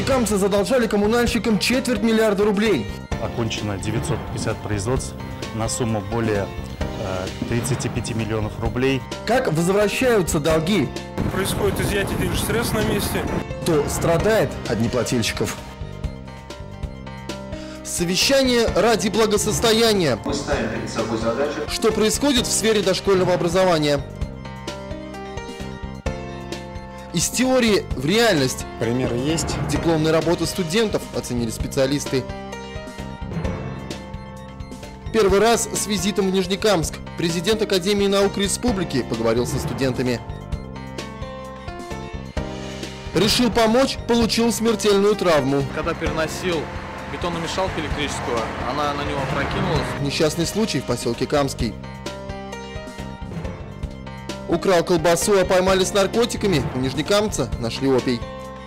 Нижнекамцы задолжали коммунальщикам 250 миллиона рублей. Окончено 950 производств на сумму более 35 миллионов рублей. Как возвращаются долги? Происходит изъятие денежных средств на месте. Кто страдает от неплательщиков? Совещание ради благосостояния. Мы ставим перед собой задачу. Что происходит в сфере дошкольного образования? Из теории в реальность. Примеры есть. Дипломные работы студентов оценили специалисты. Первый раз с визитом в Нижнекамск. Президент Академии наук Республики поговорил со студентами. Решил помочь, получил смертельную травму. Когда переносил бетономешалку электрическую, она на него опрокинулась. Несчастный случай в поселке Камский. Украл колбасу, а поймали с наркотиками. У нижнекамца нашли опий.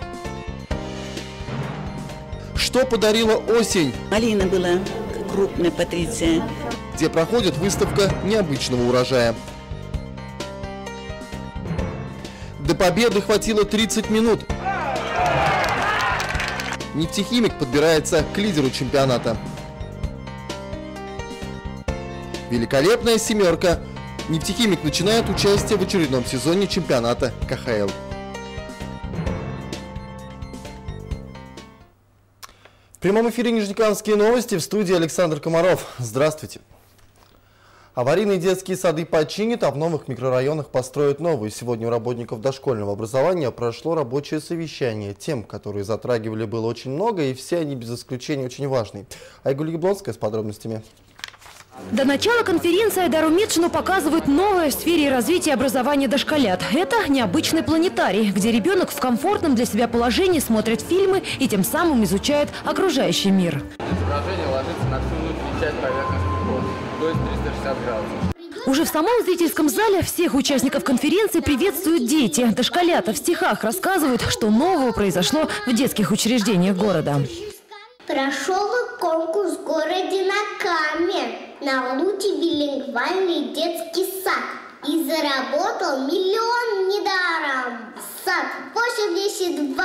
Что подарила осень? Малина была крупная, Патриция. Где проходит выставка необычного урожая. До победы хватило 30 минут. Нефтехимик подбирается к лидеру чемпионата. Великолепная семерка. Нефтехимик начинает участие в очередном сезоне чемпионата КХЛ. В прямом эфире «Нижнекамские новости», в студии Александр Комаров. Здравствуйте. Аварийные детские сады починят, а в новых микрорайонах построят новые. Сегодня у работников дошкольного образования прошло рабочее совещание. Тем, которые затрагивали, было очень много, и все они без исключения очень важны. Айгуль Яблонская с подробностями. До начала конференции Айдару Медшину показывают новое в сфере развития образования дошколят. Это необычный планетарий, где ребенок в комфортном для себя положении смотрит фильмы и тем самым изучает окружающий мир. Изображение ложится на всю внутреннюю часть поверхности пола, то есть 360 градусов. Уже в самом зрительском зале всех участников конференции приветствуют дети. Дошколята в стихах рассказывают, что нового произошло в детских учреждениях города. Прошел конкурс в городе на Каме на лучший билингвальный детский сад и заработал миллион недаром. Сад 82,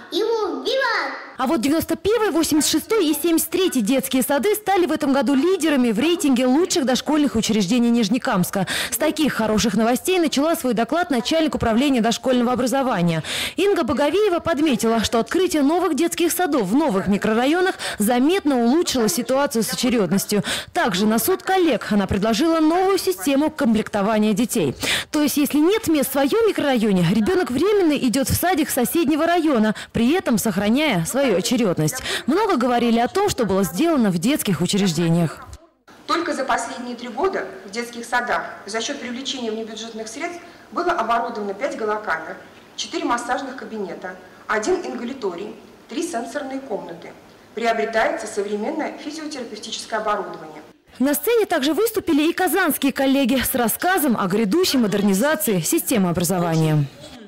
ему виват! А вот 91-й, 86-й и 73-й детские сады стали в этом году лидерами в рейтинге лучших дошкольных учреждений Нижнекамска. С таких хороших новостей начала свой доклад начальник управления дошкольного образования. Инга Боговеева подметила, что открытие новых детских садов в новых микрорайонах заметно улучшило ситуацию с очередностью. Также на суд коллег она предложила новую систему комплектования детей. То есть, если нет мест в своем микрорайоне, ребенок временно идет в садик соседнего района, при этом сохраняя свою очередность. Много говорили о том, что было сделано в детских учреждениях. Только за последние 3 года в детских садах за счет привлечения внебюджетных средств было оборудовано 5 голокамер, 4 массажных кабинета, 1 ингаляторий, 3 сенсорные комнаты. Приобретается современное физиотерапевтическое оборудование. На сцене также выступили и казанские коллеги с рассказом о грядущей модернизации системы образования.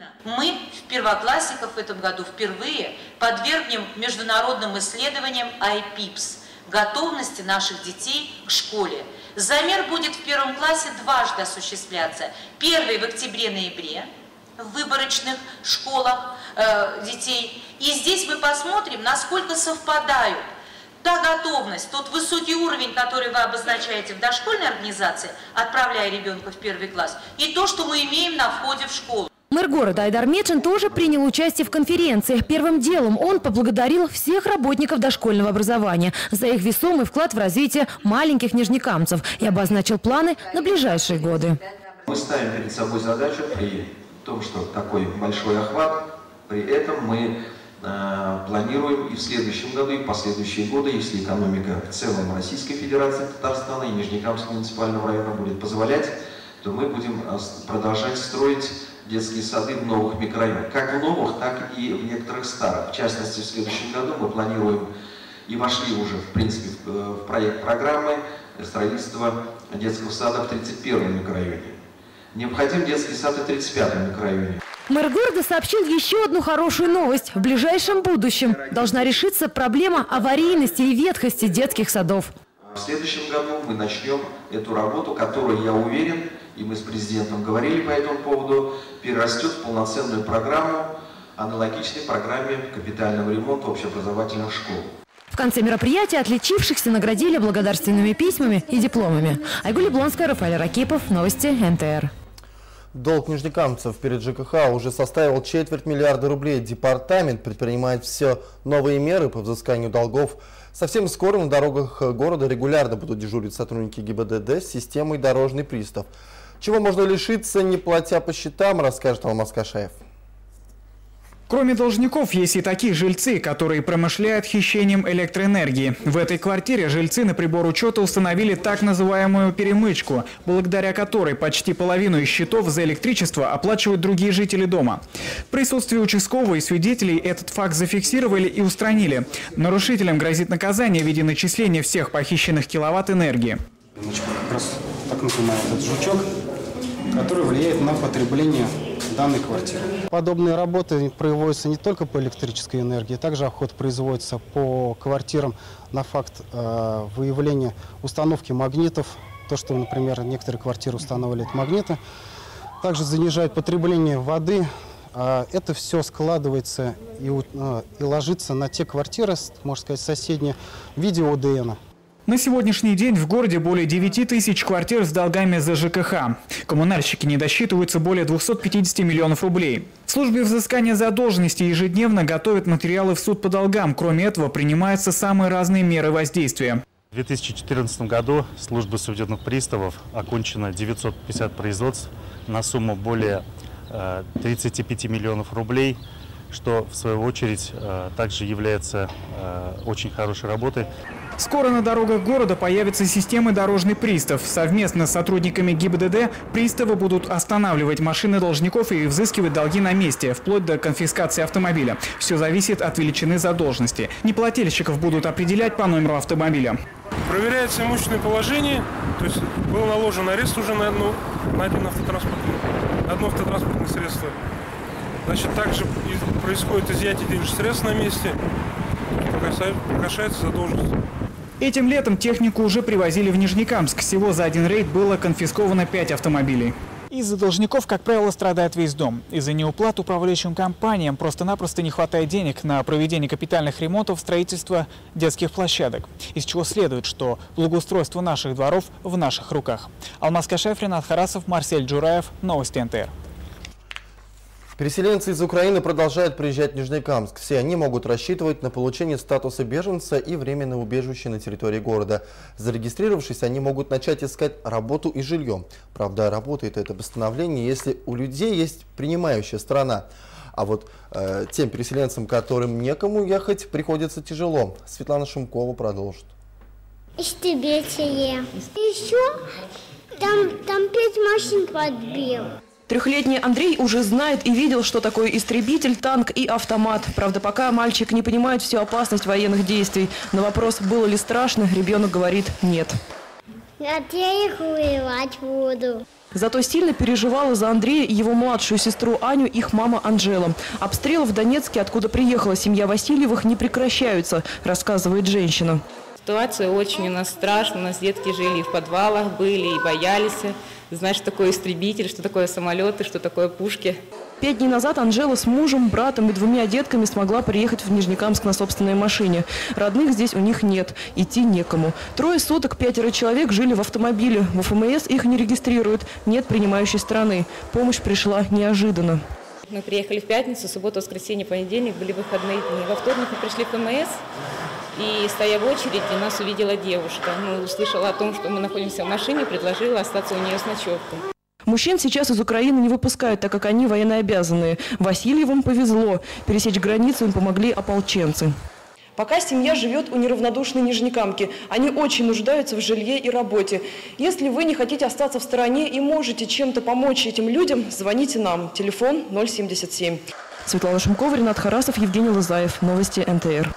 Мы первоклассников в этом году впервые подвергнем международным исследованиям IPIPS – готовности наших детей к школе. Замер будет в 1 классе дважды осуществляться. Первый в октябре-ноябре в выборочных школах детей. И здесь мы посмотрим, насколько совпадают та готовность, тот высокий уровень, который вы обозначаете в дошкольной организации, отправляя ребенка в 1 класс, и то, что мы имеем на входе в школу. Мэр города Айдар Медшин тоже принял участие в конференции. Первым делом он поблагодарил всех работников дошкольного образования за их весомый вклад в развитие маленьких нижнекамцев и обозначил планы на ближайшие годы. Мы ставим перед собой задачу при том, что такой большой охват, при этом мы планируем и в следующем году, и в последующие годы, если экономика в целом Российской Федерации Татарстана и Нижнекамского муниципального района будет позволять, то мы будем продолжать строить детские сады в новых микрорайонах. Как в новых, так и в некоторых старых. В частности, в следующем году мы планируем и вошли уже, в принципе, в проект программы строительства детского сада в 31-м микрорайоне. Необходим детский сад и в 35-м микрорайоне. Мэр города сообщил еще одну хорошую новость. В ближайшем будущем должна решиться проблема аварийности и ветхости детских садов. В следующем году мы начнем эту работу, которую, я уверен, и мы с президентом говорили по этому поводу, перерастет в полноценную программу аналогичной программе капитального ремонта общеобразовательных школ. В конце мероприятия отличившихся наградили благодарственными письмами и дипломами. Айгуль Яблонская, Рафаэль Ракипов, новости НТР. Долг нижнекамцев перед ЖКХ уже составил 250 миллиарда рублей. Департамент предпринимает все новые меры по взысканию долгов. Совсем скоро на дорогах города регулярно будут дежурить сотрудники ГИБДД с системой «Дорожный пристав». Чего можно лишиться, не платя по счетам, расскажет Алмаз Кашаев. Кроме должников, есть и такие жильцы, которые промышляют хищением электроэнергии. В этой квартире жильцы на прибор учета установили так называемую перемычку, благодаря которой почти половину из счетов за электричество оплачивают другие жители дома. В присутствии участкового и свидетелей этот факт зафиксировали и устранили. Нарушителям грозит наказание в виде начисления всех похищенных киловатт энергии. Перемычка как раз так называемый этот жучок, который влияет на потребление данной квартиры. Подобные работы производятся не только по электрической энергии, также обход производится по квартирам на факт выявления установки магнитов. То, что, например, некоторые квартиры устанавливают магниты. Также занижает потребление воды. Это все складывается и ложится на те квартиры, можно сказать, соседние, в виде ОДН. На сегодняшний день в городе более 9 тысяч квартир с долгами за ЖКХ. Коммунальщики не досчитываются более 250 миллионов рублей. В службе взыскания задолженности ежедневно готовят материалы в суд по долгам. Кроме этого, принимаются самые разные меры воздействия. В 2014 году службой судебных приставов окончено 950 производств на сумму более 35 миллионов рублей, что в свою очередь также является очень хорошей работой. Скоро на дорогах города появятся системы «Дорожный пристав». Совместно с сотрудниками ГИБДД приставы будут останавливать машины должников и взыскивать долги на месте, вплоть до конфискации автомобиля. Все зависит от величины задолженности. Неплательщиков будут определять по номеру автомобиля. Проверяется имущественное положение, то есть был наложен арест уже на одно автотранспортное средство. Значит, также происходит изъятие денежных средств на месте, погашается задолженность. Этим летом технику уже привозили в Нижнекамск. Всего за один рейд было конфисковано 5 автомобилей. Из-за должников, как правило, страдает весь дом. Из-за неуплат управляющим компаниям просто-напросто не хватает денег на проведение капитальных ремонтов, строительство детских площадок. Из чего следует, что благоустройство наших дворов в наших руках. Алмаз Кашаев, Ренат Харасов, Марсель Джураев. Новости НТР. Переселенцы из Украины продолжают приезжать в Нижнекамск. Все они могут рассчитывать на получение статуса беженца и временное убежище на территории города. Зарегистрировавшись, они могут начать искать работу и жилье. Правда, работает это постановление, если у людей есть принимающая страна. А вот тем переселенцам, которым некому ехать, приходится тяжело. Светлана Шумкова продолжит. Еще там 5 машин подбил. Трехлетний Андрей уже знает и видел, что такое истребитель, танк и автомат. Правда, пока мальчик не понимает всю опасность военных действий. На вопрос, было ли страшно, ребенок говорит «нет». Я их воевать буду. Зато сильно переживала за Андрея и его младшую сестру Аню их мама Анжела. Обстрелы в Донецке, откуда приехала семья Васильевых, не прекращаются, рассказывает женщина. Ситуация очень у нас страшная. У нас детки жили и в подвалах были, и боялись. Знаешь, что такое истребитель, что такое самолеты, что такое пушки. 5 дней назад Анжела с мужем, братом и 2 детками смогла приехать в Нижнекамск на собственной машине. Родных здесь у них нет, идти некому. 3 суток 5 человек жили в автомобиле. В ФМС их не регистрируют, нет принимающей страны. Помощь пришла неожиданно. Мы приехали в пятницу, субботу, воскресенье, понедельник, были выходные дни. Во вторник мы пришли в ФМС. И, стоя в очереди, нас увидела девушка. Услышала о том, что мы находимся в машине, предложила остаться у нее с ночевкой. Мужчин сейчас из Украины не выпускают, так как они военнообязанные. Васильевым повезло. Пересечь границу им помогли ополченцы. Пока семья живет у неравнодушной Нижнекамки. Они очень нуждаются в жилье и работе. Если вы не хотите остаться в стороне и можете чем-то помочь этим людям, звоните нам. Телефон 077. Светлана Шумкова, Ренат Харасов, Евгений Лызаев. Новости НТР.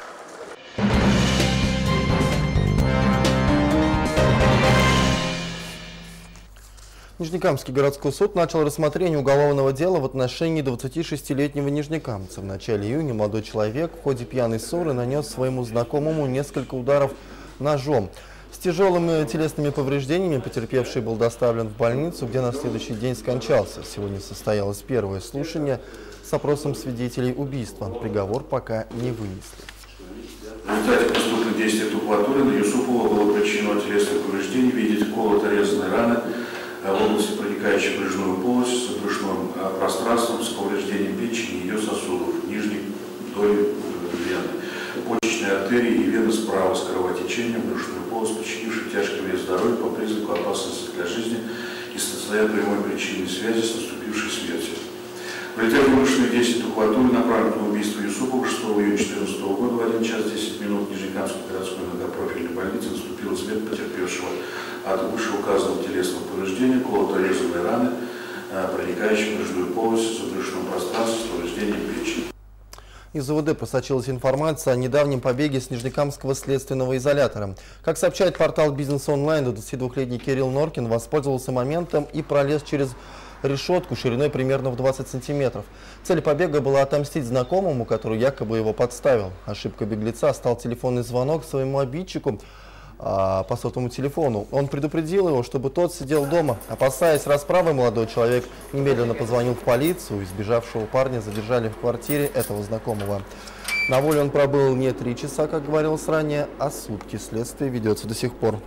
Нижнекамский городской суд начал рассмотрение уголовного дела в отношении 26-летнего нижнекамца. В начале июня молодой человек в ходе пьяной ссоры нанес своему знакомому несколько ударов ножом. С тяжелыми телесными повреждениями потерпевший был доставлен в больницу, где на следующий день скончался. Сегодня состоялось первое слушание с опросом свидетелей убийства. Приговор пока не вынесли. В результате преступных действий Тухватуллина Юсупова было причинено телесное повреждение в виде колото-резанной раны в области, проникающей в брюшную полость, с брюшным пространством, с повреждением печени и ее сосудов, нижней доли вены, почечной артерии и вены справа с кровотечением в брюшную полость, причинившей тяжкий вред здоровью по признаку опасности для жизни и состоят прямой причинной связи с наступившей смертью. В результате умышленных действий Тухватуллина, направленных на убийство Юсупова 6 июня 2014 года в 1 час 10 минут в Нижнекамской городской многопрофильной больнице наступила смерть потерпевшего от вышеуказанного телесного повреждения, колото-резанной раны, проникающей в брюшную полость, с брюшным пространством, с повреждением печени. Из УВД просочилась информация о недавнем побеге с Нижнекамского следственного изолятора. Как сообщает портал «Бизнес онлайн», 22-летний Кирилл Норкин воспользовался моментом и пролез через решетку шириной примерно в 20 сантиметров. Цель побега была отомстить знакомому, который якобы его подставил. Ошибка беглеца стал телефонный звонок своему обидчику по сотовому телефону. Он предупредил его, чтобы тот сидел дома. Опасаясь расправы, молодой человек немедленно позвонил в полицию. Избежавшего парня задержали в квартире этого знакомого. На воле он пробыл не 3 часа, как говорилось ранее, а сутки. Следствие ведется до сих пор.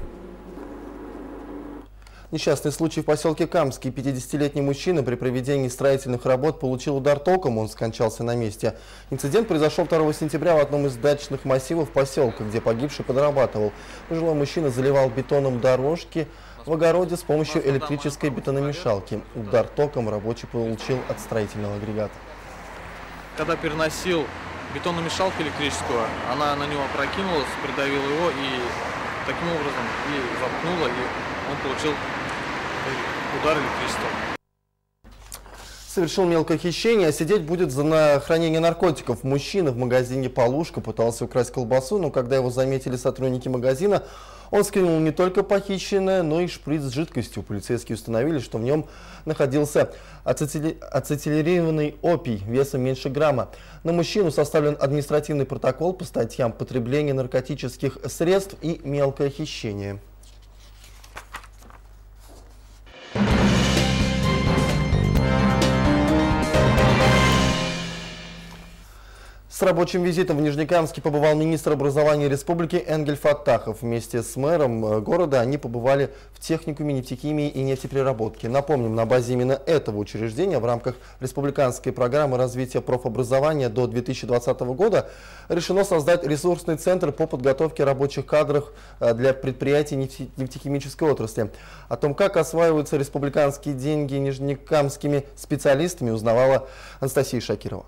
Несчастный случай в поселке Камский. 50-летний мужчина при проведении строительных работ получил удар током, он скончался на месте. Инцидент произошел 2 сентября в одном из дачных массивов поселка, где погибший подрабатывал. Пожилой мужчина заливал бетоном дорожки в огороде с помощью электрической бетономешалки. Удар током рабочий получил от строительного агрегата. Когда переносил бетономешалку электрическую, она на него опрокинулась, придавила его и таким образом и заткнула, и он получил удар электричеством. Совершил мелкое хищение, а сидеть будет за хранение наркотиков. Мужчина в магазине «Полушка» пытался украсть колбасу, но когда его заметили сотрудники магазина, он скинул не только похищенное, но и шприц с жидкостью. Полицейские установили, что в нем находился ацетилированный опий весом меньше грамма. На мужчину составлен административный протокол по статьям потребление наркотических средств и мелкое хищение. С рабочим визитом в Нижнекамске побывал министр образования республики Энгель Фаттахов. Вместе с мэром города они побывали в техникуме нефтехимии и нефтепереработки. Напомним, на базе именно этого учреждения в рамках республиканской программы развития профобразования до 2020 года решено создать ресурсный центр по подготовке рабочих кадров для предприятий нефтехимической отрасли. О том, как осваиваются республиканские деньги нижнекамскими специалистами, узнавала Анастасия Шакирова.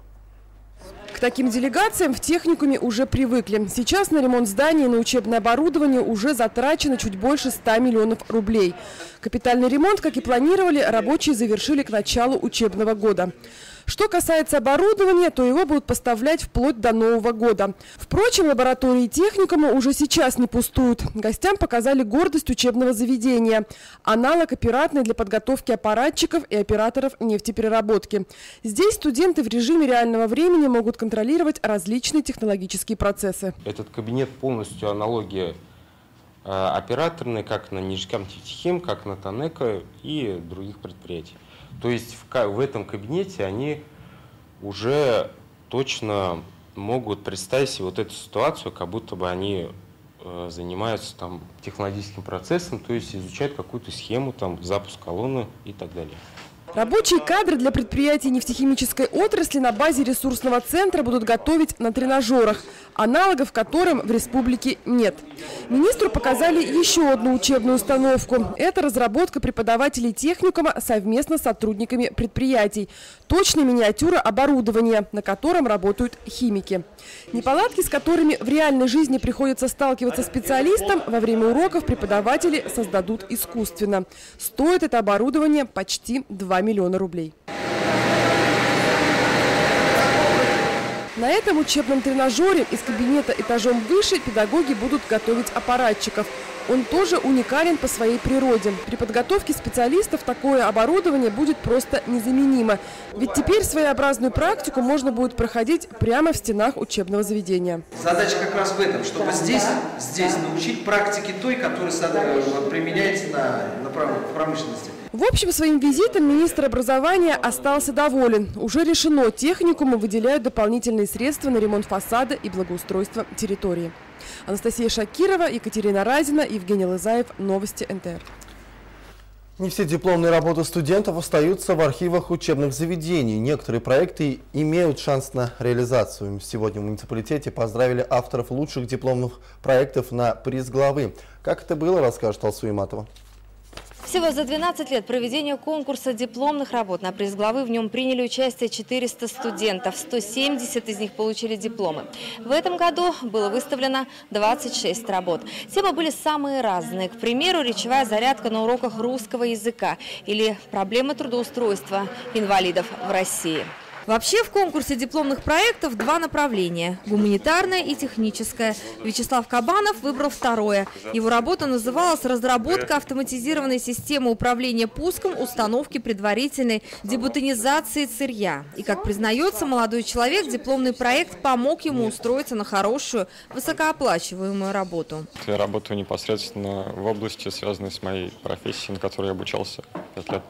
К таким делегациям в техникуме уже привыкли. Сейчас на ремонт зданий и на учебное оборудование уже затрачено чуть больше 100 миллионов рублей. Капитальный ремонт, как и планировали, рабочие завершили к началу учебного года. Что касается оборудования, то его будут поставлять вплоть до Нового года. Впрочем, лаборатории техникума уже сейчас не пустуют. Гостям показали гордость учебного заведения – аналог оператной для подготовки аппаратчиков и операторов нефтепереработки. Здесь студенты в режиме реального времени могут контролировать различные технологические процессы. Этот кабинет полностью аналогия операторной, как на Нижнекамнефтехим, как на Танеко и других предприятий. То есть в этом кабинете они уже точно могут представить себе вот эту ситуацию, как будто бы они занимаются там технологическим процессом, то есть изучают какую-то схему, там, запуск колонны и так далее. Рабочие кадры для предприятий нефтехимической отрасли на базе ресурсного центра будут готовить на тренажерах, аналогов которым в республике нет. Министру показали еще одну учебную установку. Это разработка преподавателей техникума совместно с сотрудниками предприятий. Точная миниатюра оборудования, на котором работают химики. Неполадки, с которыми в реальной жизни приходится сталкиваться специалистам, во время уроков преподаватели создадут искусственно. Стоит это оборудование почти 2 миллиона рублей. На этом учебном тренажере из кабинета этажом выше педагоги будут готовить аппаратчиков. Он тоже уникален по своей природе. При подготовке специалистов такое оборудование будет просто незаменимо. Ведь теперь своеобразную практику можно будет проходить прямо в стенах учебного заведения. Задача как раз в этом, чтобы здесь научить практике той, которая применяется в промышленности. В общем, своим визитом министр образования остался доволен. Уже решено, техникумы выделяют дополнительные средства на ремонт фасада и благоустройство территории. Анастасия Шакирова, Екатерина Разина, Евгений Лызаев. Новости НТР. Не все дипломные работы студентов остаются в архивах учебных заведений. Некоторые проекты имеют шанс на реализацию. Сегодня в муниципалитете поздравили авторов лучших дипломных проектов на приз главы. Как это было, расскажет Алсу Иматова. Всего за 12 лет проведения конкурса дипломных работ на приз главы в нем приняли участие 400 студентов. 170 из них получили дипломы. В этом году было выставлено 26 работ. Темы были самые разные. К примеру, речевая зарядка на уроках русского языка или проблемы трудоустройства инвалидов в России. Вообще в конкурсе дипломных проектов два направления – гуманитарное и техническое. Вячеслав Кабанов выбрал второе. Его работа называлась «Разработка автоматизированной системы управления пуском установки предварительной дебутонизации сырья». И, как признается молодой человек, дипломный проект помог ему устроиться на хорошую, высокооплачиваемую работу. Я работаю непосредственно в области, связанной с моей профессией, на которой я обучался 5 лет.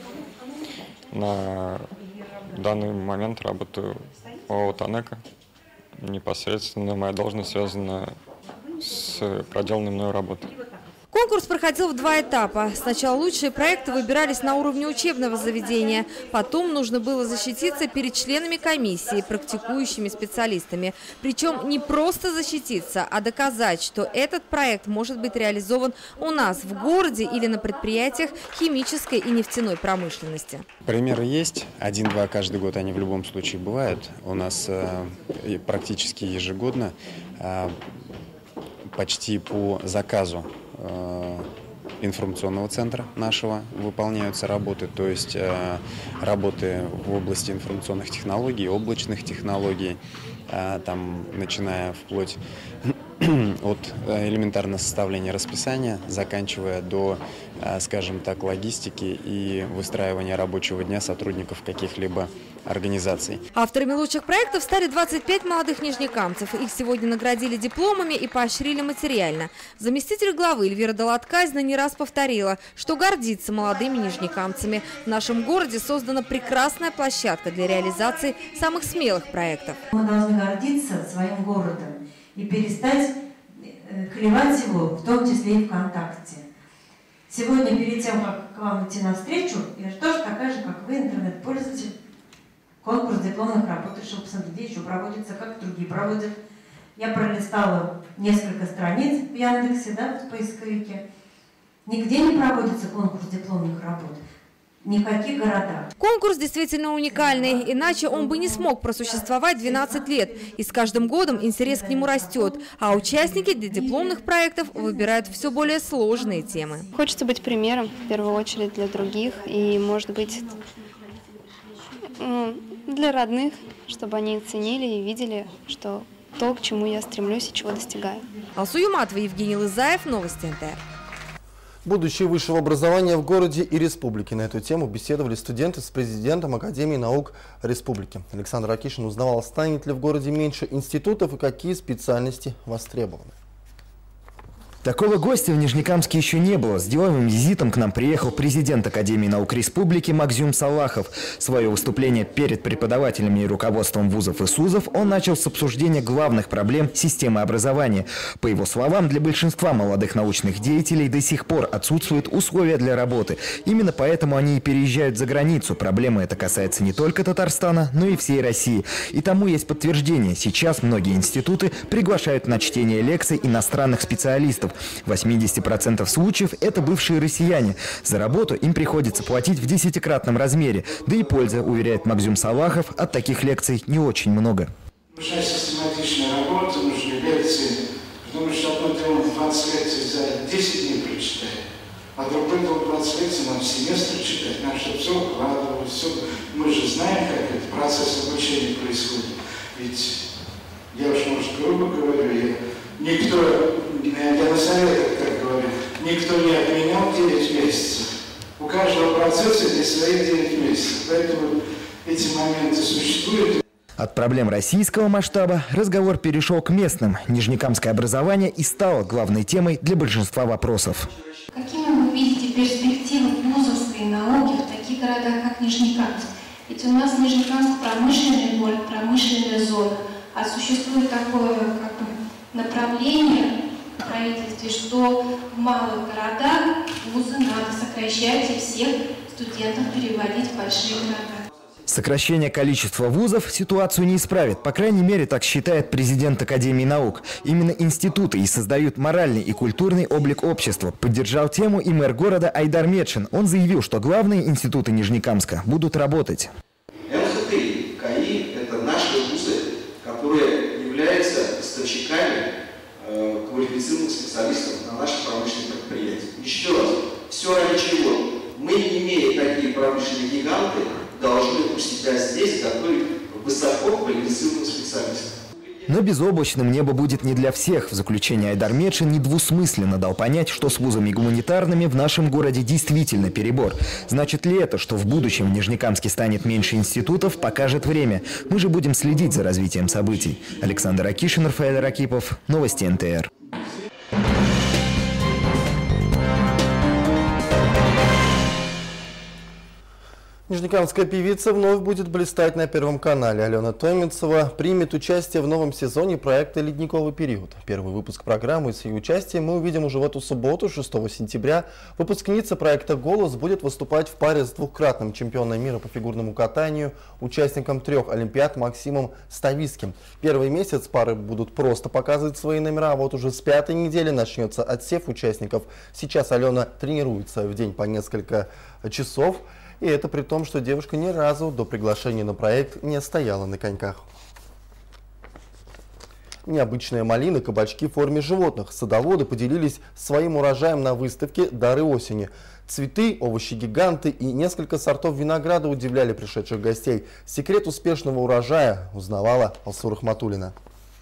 В данный момент работаю в ООО «Танека». Непосредственно моя должность связана с проделанной мной работой. Конкурс проходил в два этапа. Сначала лучшие проекты выбирались на уровне учебного заведения. Потом нужно было защититься перед членами комиссии, практикующими специалистами. Причем не просто защититься, а доказать, что этот проект может быть реализован у нас в городе или на предприятиях химической и нефтяной промышленности. Примеры есть. 1-2 каждый год они в любом случае бывают. У нас практически ежегодно, почти по заказу информационного центра нашего выполняются работы, то есть работы в области информационных технологий, облачных технологий, там, начиная вплоть от элементарного составления расписания, заканчивая до, скажем так, логистики и выстраивания рабочего дня сотрудников каких-либо организаций. Авторами лучших проектов стали 25 молодых нижнекамцев. Их сегодня наградили дипломами и поощрили материально. Заместитель главы Эльвира Долатказина не раз повторила, что гордится молодыми нижнекамцами. В нашем городе создана прекрасная площадка для реализации самых смелых проектов. Мы должны гордиться своим городом и перестать клевать его, в том числе и ВКонтакте. Сегодня, перед тем, как к вам идти навстречу, я же тоже такая же, как вы, интернет-пользователь. Конкурс дипломных работ, решил посмотреть, где еще проводится, как другие проводят. Я пролистала несколько страниц в Яндексе, да, в поисковике. Нигде не проводится конкурс дипломных работ. Ни в каких городах. Конкурс действительно уникальный, иначе он бы не смог просуществовать 12 лет. И с каждым годом интерес к нему растет, а участники для дипломных проектов выбирают все более сложные темы. Хочется быть примером, в первую очередь, для других и, может быть, для родных, чтобы они ценили и видели, что то, к чему я стремлюсь и чего достигаю. Алсу Юматова, Евгений Лызаев, Новости НТР. Будущее высшего образования в городе и республике. На эту тему беседовали студенты с президентом Академии наук республики. Александр Акишин узнавал, станет ли в городе меньше институтов и какие специальности востребованы. Такого гостя в Нижнекамске еще не было. С деловым визитом к нам приехал президент Академии наук республики Макзюм Салахов. Свое выступление перед преподавателями и руководством вузов и СУЗов он начал с обсуждения главных проблем системы образования. По его словам, для большинства молодых научных деятелей до сих пор отсутствуют условия для работы. Именно поэтому они и переезжают за границу. Проблема эта касается не только Татарстана, но и всей России. И тому есть подтверждение. Сейчас многие институты приглашают на чтение лекций иностранных специалистов. В 80% случаев это бывшие россияне. За работу им приходится платить в 10-кратном размере. Да и польза, уверяет Макзюм Салахов, от таких лекций не очень много. Нужна систематичная работа, нужны лекции. Потому что одно дело 20 лекций за 10 дней прочитать, а другое дело 20 лекций нам в семестр читать. Нам чтобы все укладывать, все. Мы же знаем, как этот процесс обучения происходит. Ведь я уж, может, грубо говорю, никто я на советах так говорю, никто не отменял 9 месяцев. У каждого процесса есть свои 9 месяцев, поэтому эти моменты существуют. От проблем российского масштаба разговор перешел к местным. Нижнекамское образование и стало главной темой для большинства вопросов. Какими вы видите перспективы вузовской науки в таких городах, как Нижнекамск? Ведь у нас Нижнекамск промышленный город, промышленная зона. А существует такое направление в правительстве, что в малых городах вузы надо сокращать и всех студентов переводить в большие города. Сокращение количества вузов ситуацию не исправит. По крайней мере, так считает президент Академии наук. Именно институты и создают моральный и культурный облик общества. Поддержал тему и мэр города Айдар Медшин. Он заявил, что главные институты Нижнекамска будут работать. МХТ и КАИ – это наши вузы, которые являются поставщиками квалифицированных специалистов на наши промышленные предприятия. Еще раз, все ради чего? Мы, имея такие промышленные гиганты, должны у себя здесь готовить высоко квалифицированных специалистов. Но безоблачным небо будет не для всех. В заключение Айдар Медшин недвусмысленно дал понять, что с вузами гуманитарными в нашем городе действительно перебор. Значит ли это, что в будущем в Нижнекамске станет меньше институтов, покажет время. Мы же будем следить за развитием событий. Александр Акишин, Рафаэль Ракипов. Новости НТР. Нижнекамская певица вновь будет блистать на Первом канале. Алена Тойминцева примет участие в новом сезоне проекта «Ледниковый период». Первый выпуск программы с ее участием мы увидим уже в эту субботу, 6 сентября. Выпускница проекта «Голос» будет выступать в паре с двукратным чемпионом мира по фигурному катанию, участником 3 Олимпиад Максимом Ставицким. Первый месяц пары будут просто показывать свои номера, а вот уже с 5-й недели начнется отсев участников. Сейчас Алена тренируется в день по несколько часов. И это при том, что девушка ни разу до приглашения на проект не стояла на коньках. Необычная малина, кабачки в форме животных. Садоводы поделились своим урожаем на выставке «Дары осени». Цветы, овощи-гиганты и несколько сортов винограда удивляли пришедших гостей. Секрет успешного урожая узнавала Алсу Рахматуллина.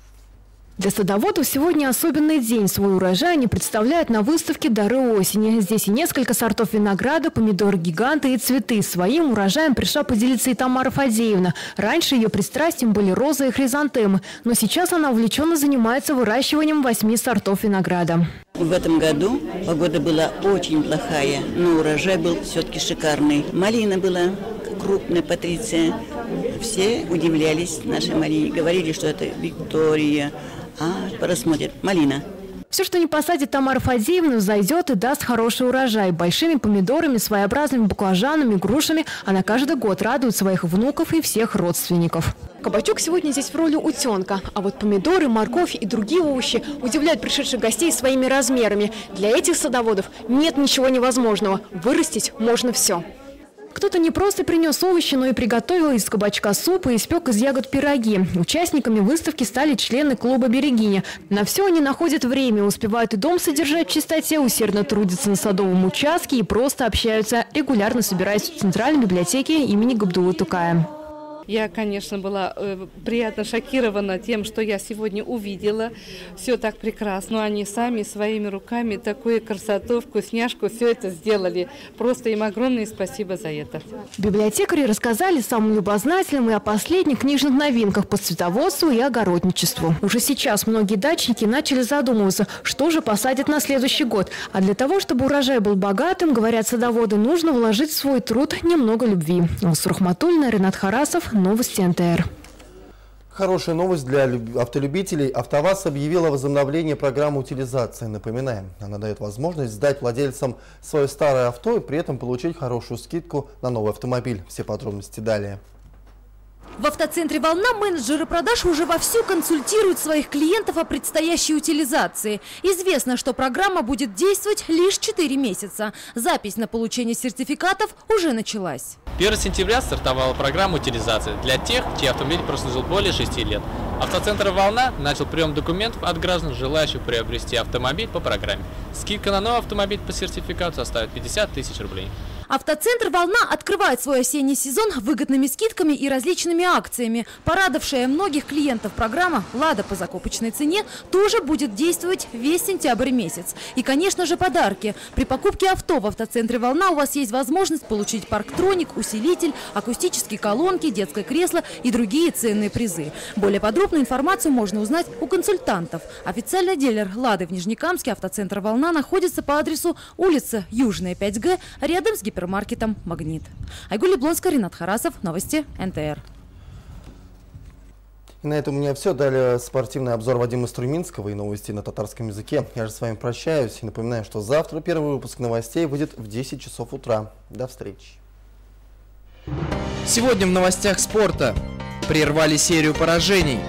Для садоводов сегодня особенный день. Свой урожай они представляют на выставке «Дары осени». Здесь и несколько сортов винограда, помидоры, гиганты и цветы. Своим урожаем пришла поделиться и Тамара Фадеевна. Раньше ее пристрастием были розы и хризантемы, но сейчас она увлеченно занимается выращиванием 8 сортов винограда. В этом году погода была очень плохая, но урожай был все-таки шикарный. Малина была крупная, Патриция. Все удивлялись нашей малине, говорили, что это Виктория. Посмотрят. Малина. Все, что не посадит Тамара Фадеевна, взойдет и даст хороший урожай. Большими помидорами, своеобразными баклажанами, грушами она каждый год радует своих внуков и всех родственников. Кабачок сегодня здесь в роли утенка. А вот помидоры, морковь и другие овощи удивляют пришедших гостей своими размерами. Для этих садоводов нет ничего невозможного. Вырастить можно все. Кто-то не просто принес овощи, но и приготовил из кабачка суп и испек из ягод пироги. Участниками выставки стали члены клуба «Берегиня». На все они находят время, успевают и дом содержать в чистоте, усердно трудятся на садовом участке и просто общаются, регулярно собираясь в Центральной библиотеке имени Габдуллы Тукая. Я, конечно, была приятно шокирована тем, что я сегодня увидела. Все так прекрасно. Они сами своими руками такую красоту, вкусняшку, все это сделали. Просто им огромное спасибо за это. Библиотекари рассказали самым любознательным и о последних книжных новинках по цветоводству и огородничеству. Уже сейчас многие дачники начали задумываться, что же посадят на следующий год. А для того, чтобы урожай был богатым, говорят садоводы, нужно вложить в свой труд немного любви. Алсу Рахматуллина, Ренат Харасов. Новости НТР. Хорошая новость для автолюбителей. АвтоВАЗ объявила возобновление программы утилизации. Напоминаем, она дает возможность сдать владельцам свое старое авто и при этом получить хорошую скидку на новый автомобиль. Все подробности далее. В автоцентре «Волна» менеджеры продаж уже вовсю консультируют своих клиентов о предстоящей утилизации. Известно, что программа будет действовать лишь 4 месяца. Запись на получение сертификатов уже началась. 1 сентября стартовала программа утилизации для тех, чей автомобиль прослужил более 6 лет. Автоцентр «Волна» начал прием документов от граждан, желающих приобрести автомобиль по программе. Скидка на новый автомобиль по сертификату составит 50 000 рублей. Автоцентр «Волна» открывает свой осенний сезон выгодными скидками и различными акциями. Порадовавшая многих клиентов программа «Лада по закупочной цене» тоже будет действовать весь сентябрь месяц. И, конечно же, подарки. При покупке авто в автоцентре «Волна» у вас есть возможность получить парктроник, усилитель, акустические колонки, детское кресло и другие ценные призы. Более подробную информацию можно узнать у консультантов. Официальный дилер «Лады» в Нижнекамске автоцентр «Волна» находится по адресу улица Южная, 5Г, рядом с гипермаркетом «Магнит». Айгуль Яблонская, Ринат Харасов. Новости НТР. И на этом у меня все. Далее спортивный обзор Вадима Струйминского и новости на татарском языке. Я же с вами прощаюсь и напоминаю, что завтра первый выпуск новостей выйдет в 10 часов утра. До встречи. Сегодня в новостях спорта. Прервали серию поражений.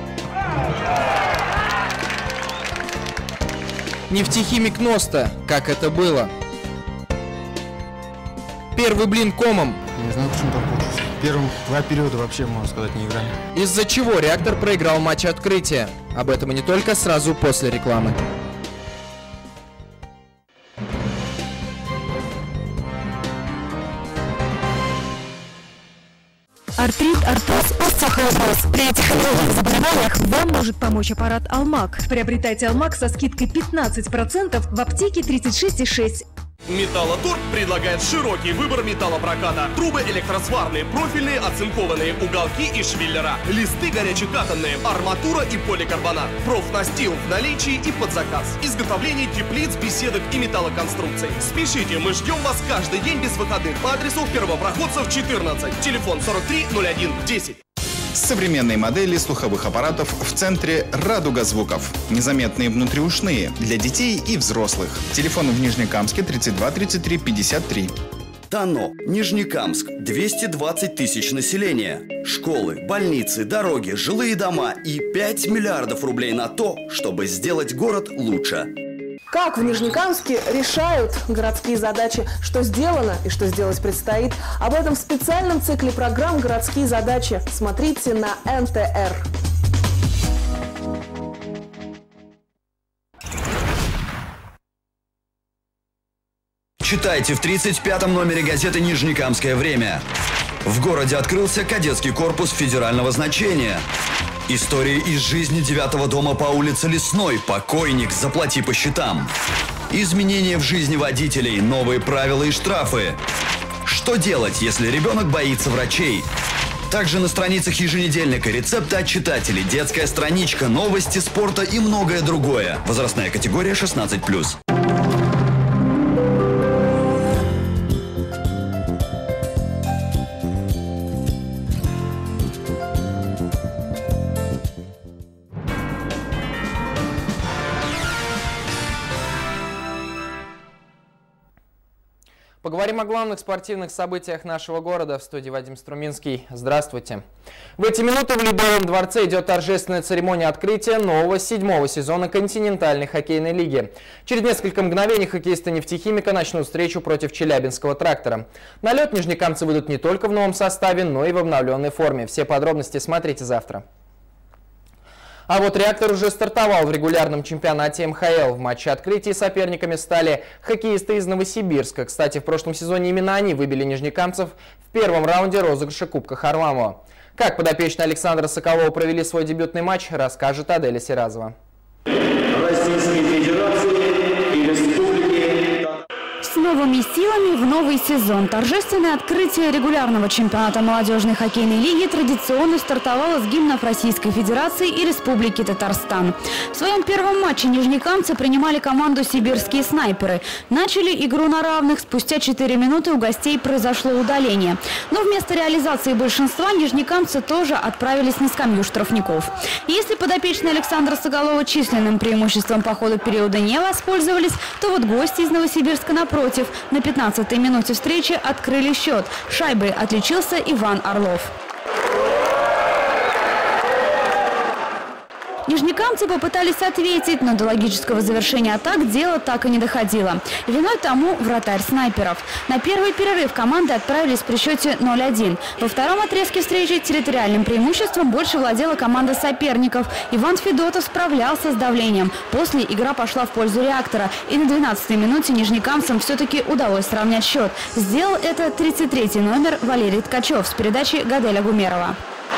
Нефтехимик Носта. Как это было? Первый блин комом. Не знаю, почему так получилось. Первых 2 периода вообще, можно сказать, не играли. Из-за чего «Реактор» проиграл матч открытия. Об этом и не только, сразу после рекламы. Артрит, артроз, остеохондроз. При этих новых заболеваниях вам может помочь аппарат «Алмак». Приобретайте «Алмак» со скидкой 15% в аптеке 36,6. Металлоторг предлагает широкий выбор металлопроката. Трубы электросварные, профильные, оцинкованные, уголки и швеллера. Листы горячекатанные, арматура и поликарбонат. Профнастил в наличии и под заказ. Изготовление теплиц, беседок и металлоконструкций. Спешите, мы ждем вас каждый день без выходных по адресу Первопроходцев 14. Телефон 43 01 10. Современные модели слуховых аппаратов в центре «Радуга звуков». Незаметные внутриушные для детей и взрослых. Телефон в Нижнекамске 32 33 53. ТАНО. Нижнекамск. 220 тысяч населения. Школы, больницы, дороги, жилые дома и 5 миллиардов рублей на то, чтобы сделать город лучше. Как в Нижнекамске решают городские задачи, что сделано и что сделать предстоит. Об этом в специальном цикле программ «Городские задачи». Смотрите на НТР. Читайте в 35-м номере газеты «Нижнекамское время». В городе открылся кадетский корпус федерального значения. Истории из жизни 9-го дома по улице Лесной. Покойник, заплати по счетам. Изменения в жизни водителей, новые правила и штрафы. Что делать, если ребенок боится врачей? Также на страницах еженедельника рецепты от читателей, детская страничка, новости спорта и многое другое. Возрастная категория 16+. Поговорим о главных спортивных событиях нашего города. В студии Вадим Струминский. Здравствуйте. В эти минуты в Ледовом дворце идет торжественная церемония открытия нового 7-го сезона континентальной хоккейной лиги. Через несколько мгновений хоккеисты «Нефтехимика» начнут встречу против Челябинского «Трактора». На лед нижнекамцы выйдут не только в новом составе, но и в обновленной форме. Все подробности смотрите завтра. А вот «Реактор» уже стартовал в регулярном чемпионате МХЛ. В матче открытия соперниками стали хоккеисты из Новосибирска. Кстати, в прошлом сезоне именно они выбили нижнекамцев в первом раунде розыгрыша Кубка Харламова. Как подопечные Александра Соколова провели свой дебютный матч, расскажет Аделя Сиразова. Российской Федерации и Республики. С новыми силами в новый сезон. Торжественное открытие регулярного чемпионата молодежной хоккейной лиги традиционно стартовало с гимнов Российской Федерации и Республики Татарстан. В своем первом матче нижнекамцы принимали команду «Сибирские снайперы». Начали игру на равных. Спустя 4 минуты у гостей произошло удаление. Но вместо реализации большинства нижнекамцы тоже отправились на скамью штрафников. Если подопечные Александра Соколова численным преимуществом по ходу периода не воспользовались, то вот гости из Новосибирска напротив на 15-й минуте встречи открыли счет. Шайбой отличился Иван Орлов. Нижнекамцы попытались ответить, но до логического завершения атак дело так и не доходило. Виной тому вратарь снайперов. На первый перерыв команды отправились при счете 0-1. Во втором отрезке встречи территориальным преимуществом больше владела команда соперников. Иван Федотов справлялся с давлением. После игра пошла в пользу «Реактора». И на 12-й минуте нижнекамцам все-таки удалось сравнять счет. Сделал это 33-й номер Валерий Ткачев с передачи Гаделя Гумерова.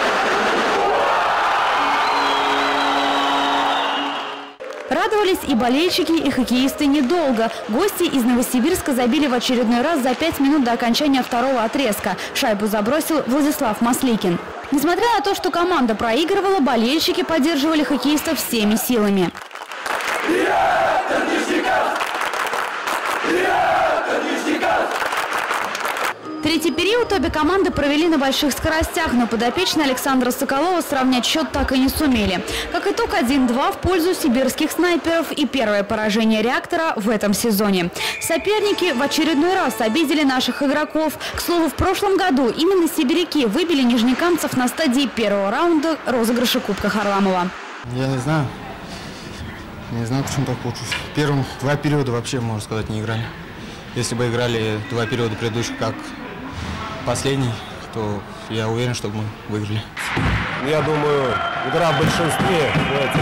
Радовались и болельщики, и хоккеисты недолго. Гости из Новосибирска забили в очередной раз за 5 минут до окончания второго отрезка. Шайбу забросил Владислав Масликин. Несмотря на то, что команда проигрывала, болельщики поддерживали хоккеистов всеми силами. Третий период обе команды провели на больших скоростях, но подопечные Александра Соколова сравнять счет так и не сумели. Как итог, 1-2 в пользу сибирских снайперов и первое поражение «Реактора» в этом сезоне. Соперники в очередной раз обидели наших игроков. К слову, в прошлом году именно сибиряки выбили нижнекамцев на стадии первого раунда розыгрыша Кубка Харламова. Я не знаю. Не знаю, почему так получилось. Первым 2 периода вообще, можно сказать, не играли. Если бы играли 2 периода предыдущих как последний, то я уверен, что мы выиграли. Я думаю, игра в большинстве.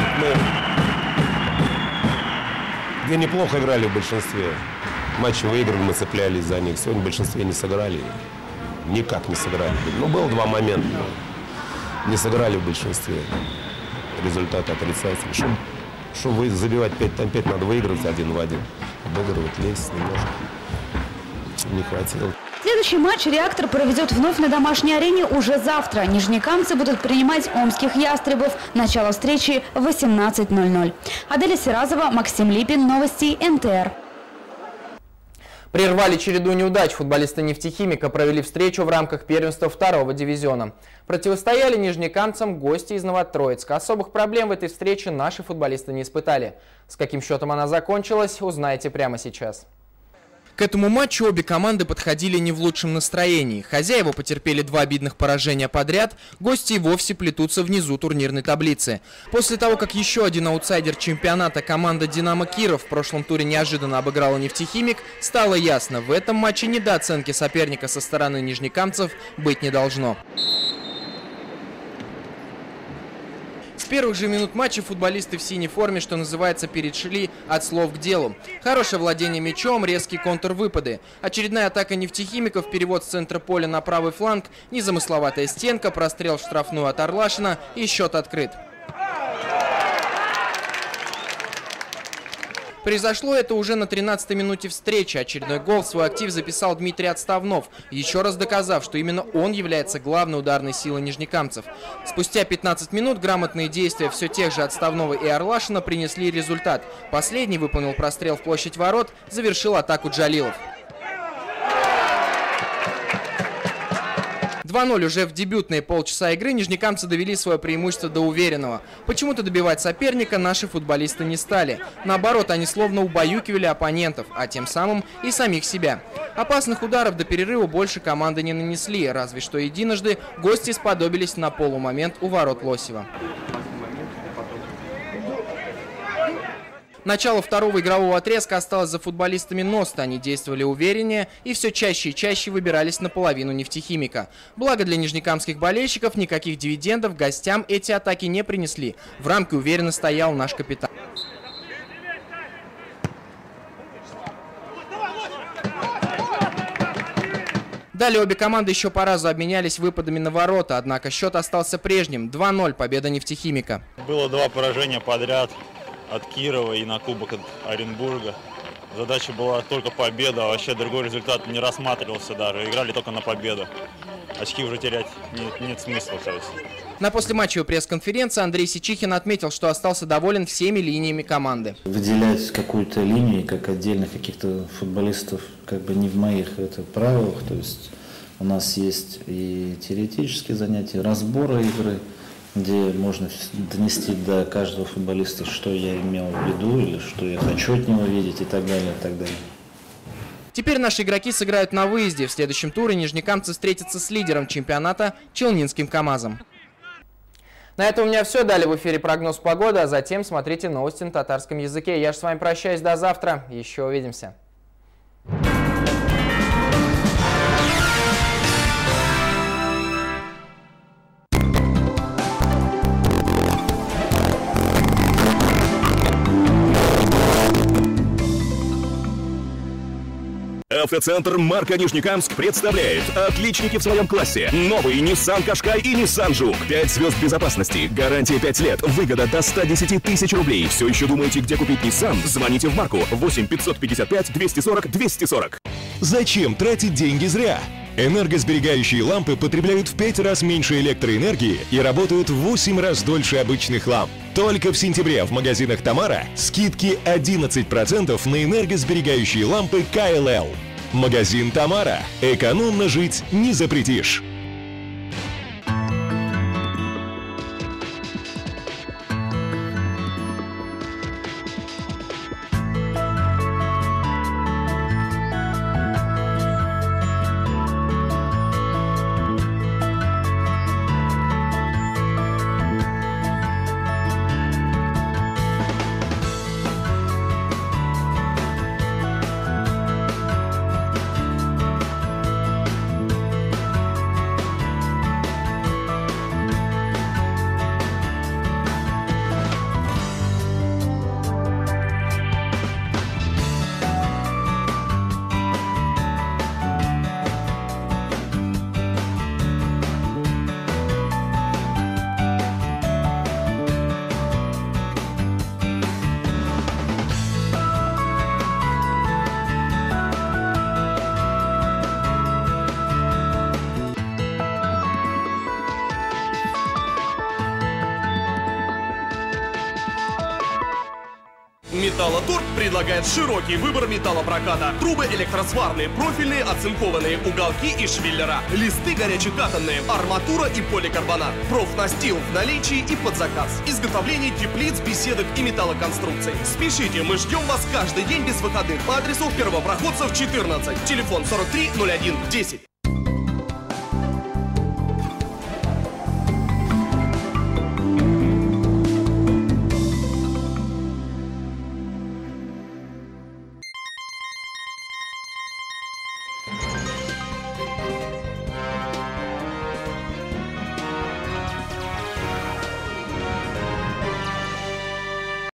Мы неплохо играли в большинстве. Матчи выиграли, мы цеплялись за них. Сегодня в большинстве не сыграли. Никак не сыграли. Ну, было 2 момента. Не сыграли в большинстве. Результат отрицательный. Чтобы забивать 5 надо выигрывать 1 в 1. Обыгрывать, лезть немножко. Не хватило. Следующий матч «Реактор» проведет вновь на домашней арене уже завтра. Нижнекамцы будут принимать омских ястребов. Начало встречи в 18:00. Аделя Сиразова, Максим Липин. Новости НТР. Прервали череду неудач. Футболисты «Нефтехимика» провели встречу в рамках первенства 2-го дивизиона. Противостояли нижнекамцам гости из Новотроицка. Особых проблем в этой встрече наши футболисты не испытали. С каким счетом она закончилась, узнаете прямо сейчас. К этому матчу обе команды подходили не в лучшем настроении. Хозяева потерпели 2 обидных поражения подряд, гости и вовсе плетутся внизу турнирной таблицы. После того, как еще один аутсайдер чемпионата, команда «Динамо Киров», в прошлом туре неожиданно обыграла «Нефтехимик», стало ясно, в этом матче недооценки соперника со стороны нижнекамцев быть не должно. С первых же минут матча футболисты в синей форме, что называется, перешли от слов к делу. Хорошее владение мячом, резкие контрвыпады. Очередная атака «Нефтехимиков», перевод с центра поля на правый фланг, незамысловатая стенка, прострел в штрафную от Орлашина и счет открыт. Произошло это уже на 13-й минуте встречи. Очередной гол в свой актив записал Дмитрий Отставнов, еще раз доказав, что именно он является главной ударной силой нижнекамцев. Спустя 15 минут грамотные действия все тех же Отставнова и Орлашина принесли результат. Последний выполнил прострел в площадь ворот, завершил атаку Джалилов. 2-0 уже в дебютные полчаса игры нижнекамцы довели свое преимущество до уверенного. Почему-то добивать соперника наши футболисты не стали. Наоборот, они словно убаюкивали оппонентов, а тем самым и самих себя. Опасных ударов до перерыва больше команды не нанесли, разве что единожды гости сподобились на полумомент у ворот Лосева. Начало второго игрового отрезка осталось за футболистами Носта. Они действовали увереннее и все чаще и чаще выбирались на половину «Нефтехимика». Благо для нижнекамских болельщиков никаких дивидендов гостям эти атаки не принесли. В рамке уверенно стоял наш капитан. Далее обе команды еще по разу обменялись выпадами на ворота, однако счет остался прежним. 2-0 победа «Нефтехимика». Было 2 поражения подряд. От Кирова и на Кубок от Оренбурга. Задача была только победа, а вообще другой результат не рассматривался даже. Играли только на победу. Очки уже терять нет смысла. На послематчевой пресс-конференции Андрей Сичихин отметил, что остался доволен всеми линиями команды. Выделять какую-то линию, как отдельных каких-то футболистов, как бы не в моих правилах. То есть у нас есть и теоретические занятия, разборы игры, где можно донести до каждого футболиста, что я имел в виду, или что я хочу от него видеть, и так далее, и так далее. Теперь наши игроки сыграют на выезде. В следующем туре нижнекамцы встретятся с лидером чемпионата Челнинским КамАЗом. На этом у меня все. Далее в эфире прогноз погоды, а затем смотрите новости на татарском языке. Я же с вами прощаюсь до завтра. Еще увидимся. Автоцентр марка Нижнекамск представляет отличники в своем классе. Новый Nissan Qashqai и Nissan Juke. 5 звезд безопасности, гарантия 5 лет, выгода до 110 тысяч рублей. Все еще думаете, где купить Nissan? Звоните в марку 8 555 240 240. Зачем тратить деньги зря? Энергосберегающие лампы потребляют в 5 раз меньше электроэнергии и работают в 8 раз дольше обычных ламп. Только в сентябре в магазинах Тамара скидки 11% на энергосберегающие лампы КЛЛ. Магазин Тамара. Экономно жить не запретишь. Металлоторг предлагает широкий выбор металлопроката. Трубы электросварные, профильные, оцинкованные, уголки и швеллера. Листы горячекатанные, арматура и поликарбонат. Профнастил в наличии и под заказ. Изготовление теплиц, беседок и металлоконструкций. Спешите, мы ждем вас каждый день без выходных по адресу Первопроходцев 14. Телефон 43 01 10.